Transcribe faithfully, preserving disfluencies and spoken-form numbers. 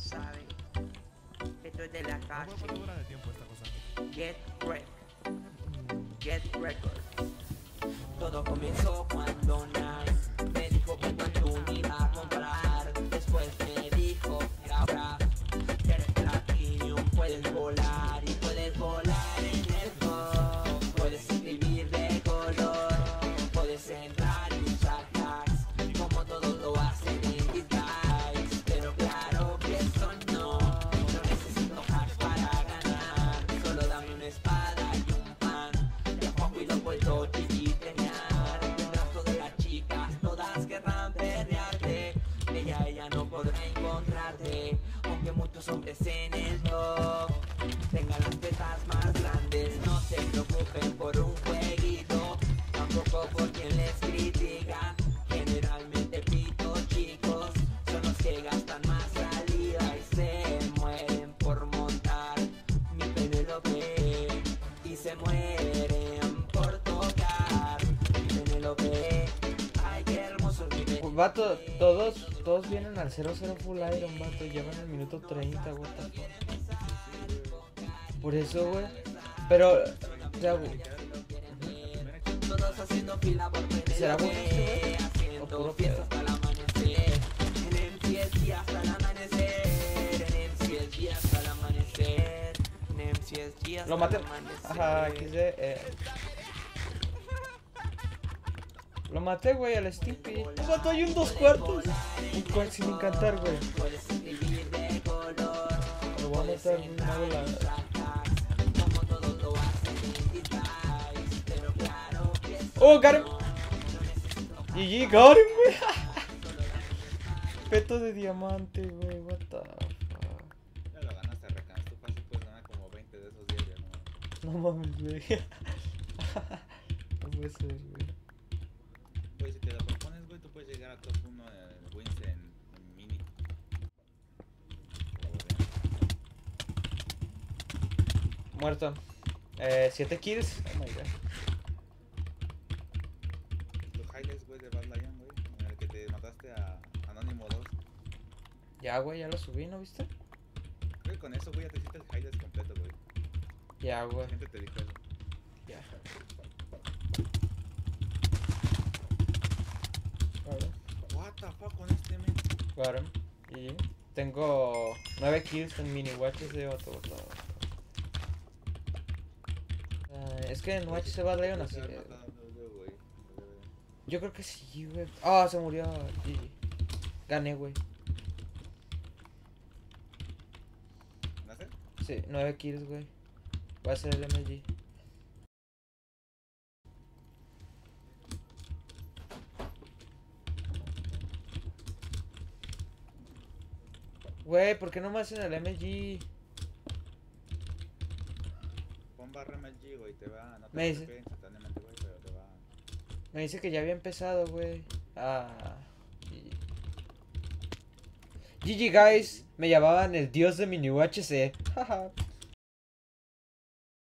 saben. Esto es de la ¿Cuánto calle. cuánto dura de tiempo esta cosa? Get Rec. Get Records. Todo comenzó cuando Nike me dijo que cuando me iba a comprar. Después me dijo, mira ahora, eres platinum, puedes volar y puedes volar en el pop. Puedes escribir de color, puedes entrar y usar tags, como todos lo hacen en Disguise. Pero claro que eso no, no necesito hacks para ganar. Solo dame una espada y un pan, de Juanjo y lo vuelto chiquiteñar. Tendrás todas las chicas, todas querrán perrearte. Ella, ella no podrá encontrarte, aunque muchos hombres en el top tengan las tetas más grandes. No se preocupen por un jueguito, tampoco por quien les critica. Generalmente pitos chicos son los que gastan más saliva y se mueren por montar mi Penélope, y se mueren por tocar mi Penélope. Ay, qué hermoso es mi Penélope. Vato, todos, todos vienen al cero cero full iron, vato, llevan el minuto treinta, what the fuck. Por eso, güey. Pero, o sea, güey, Todos haciendo fila por ¿será bueno Penélope, esto, güey? O haciendo puro fiesta pedo. hasta el amanecer. En M C S G hasta el amanecer. En M C S G hasta el amanecer. En M C S G hasta Lo maté. el amanecer. Ajá, aquí se, eh. Lo maté, güey, al Stimpy. Vato, hay un dos cuartos. Un cuarto sin encantar, güey. Puedes escribir de color, Lo voy a matar, no hago la... como todos lo hacen en Disguise. Pero claro que eso Oh, got him. no, no necesito G G, got him, güey. Peto de diamante, güey, what the fuck. Ya lo ganaste, Recan. Tú fácil puedes ganar como veinte de esos días, ¿no? No mames, güey. No puede ser, güey. Pues si te lo propones, güey, tú puedes llegar a top uno en wins en, en mini. Muerto. Eh, siete kills. Oh my god. Los highlights, güey, de Bad Lion, güey, en el que te mataste a Anónimo dos. Ya, güey, ya lo subí, ¿no viste? Creo que con eso, güey, ya te hiciste el highlights completo, güey. Ya, güey. La gente te dijo eso. Ya. Got him. What the fuck con este, men. Got him. G G. Tengo nueve kills en mini watches de otro. Uh, es que en watches se va a leer así. Te eh. has matado, güey, güey. Yo creo que sí, güey. Ah, se murió. G G. Gané, güey. ¿Nace? Sí, nueve kills, güey. Voy a hacer el M G. Güey, ¿por qué no me hacen el M G? Pon barra M L G, güey, te va. No te Me va a dice- T P instantáneamente, güey, pero te va. Me dice que ya había empezado, güey. Ah. G G. G G, guys. Me llamaban el dios de mini U H C. Jaja.